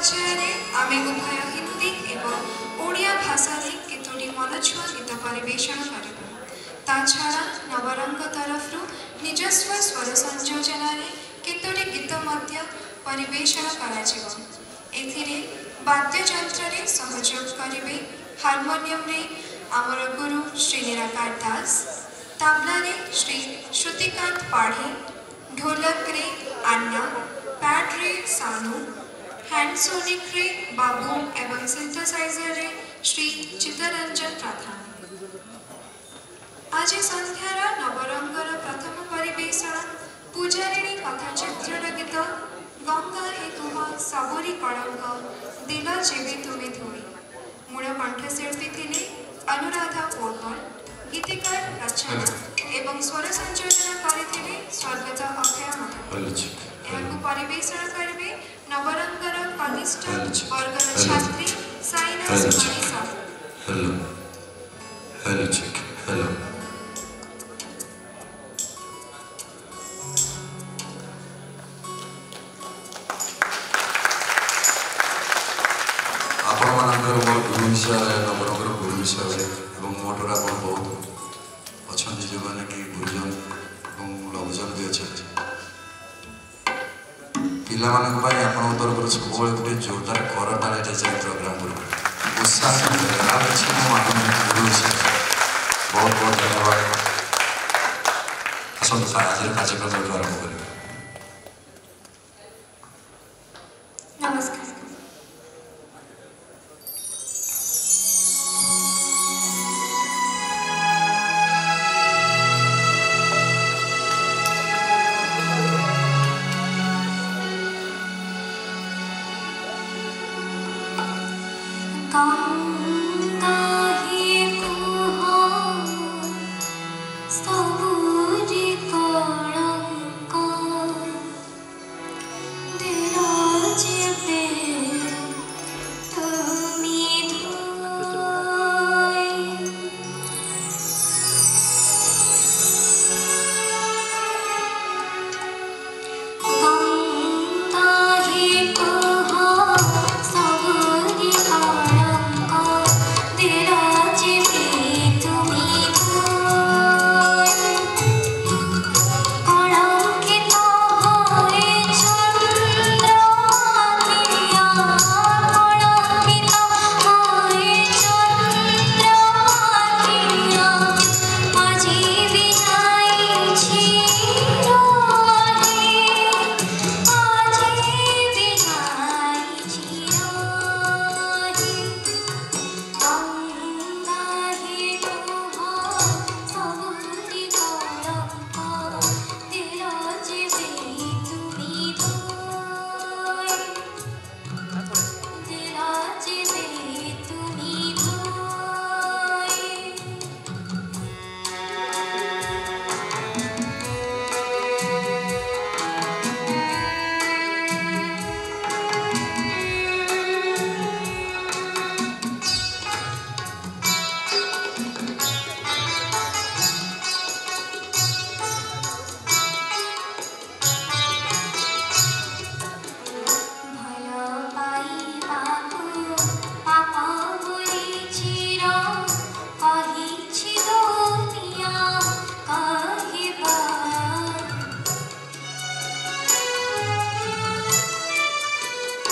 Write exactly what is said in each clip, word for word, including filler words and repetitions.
पर्याय आमे उभय हिंदी एवं ओडिया भाषा केतोटी मनछुआ गीत परिवेषण करिबु। ता छाड़ा नवरंग तरफ निजस्व स्वर संयोजन केतोटी गीत मध्य परिवेषण कराजिबो। एथिरे वाद्ययंत्र रे सहयोग करिवे हार्मोनियम रे आमर गुरु श्री निराकार दास, तबला रे श्री श्रुतिकांत पाढ़ी, ढोलक रे अन्ना, पैड रे सानू, हैंड सोनिक रे बाबू एवं सिंथेसाइजर रे श्री चित्तरंजन प्रधान। आज संध्यार नवरंगर प्रथम परिवेषण पूजारिणी कथाचित्र गीत गंगा हे तुम सबुरी कलंक दिल जेबे तुमे धोई। मूल कंठशिल्पी थिले अनुराधा पोर्वल, गीतिकार रचना एवं स्वर संयोजन करथिले स्वर्गत अक्षय महांती। एहाकु परिवेषण करिवे नवरंगर कनिष्ठ वर्गर छात्री साइना सुमणि। हेलो हेलो चिक हेलो आपण मानकर मोर गुरु विषय नवरंगर गुरु विषय एवं मोटर आपण बहुत अच्छा जो मैंने कि गुरुजन और लघुजन भी अच्छा पिला मान तरफ सब गोटे जोरदार करताल चाहिए प्रोग्राम गुरु उत्साह गुरु बहुत बहुत धन्यवाद। आसत आज कार्यक्रम आरंभ कर। नमस्कार।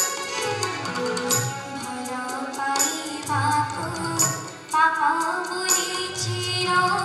Papa